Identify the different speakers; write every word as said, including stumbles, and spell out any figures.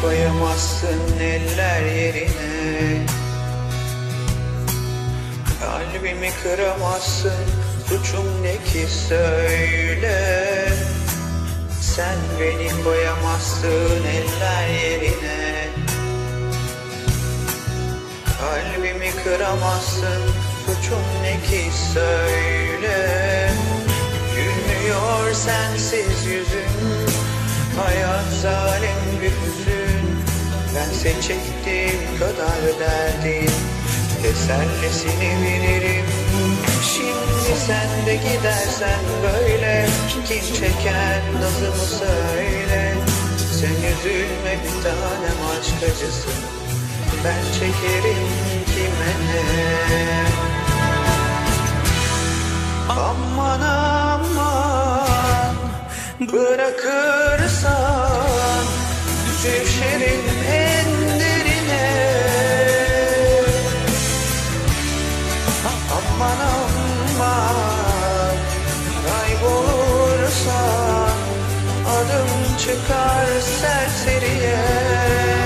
Speaker 1: koyamazsın eller yerine. Kalbimi kıramazsın, suçum ne ki söyle. Sen beni koyamazsın eller yerine. Kalbimi kıramazsın, suçum ne ki söyle. Gülmüyor sensiz yüzün, hayat zalim bir hüzün. Bense çektiğim kadar derdin, tesellisini veririm. Şimdi sen de gidersen böyle, kim çeker nazımı söyle. Sen üzülme bir tanem, aşk acısı ben çekerim kime ne. Aman aman, bırakırsan düşerim en derine. Aman aman, kaybolursan adım çıkar serseriye.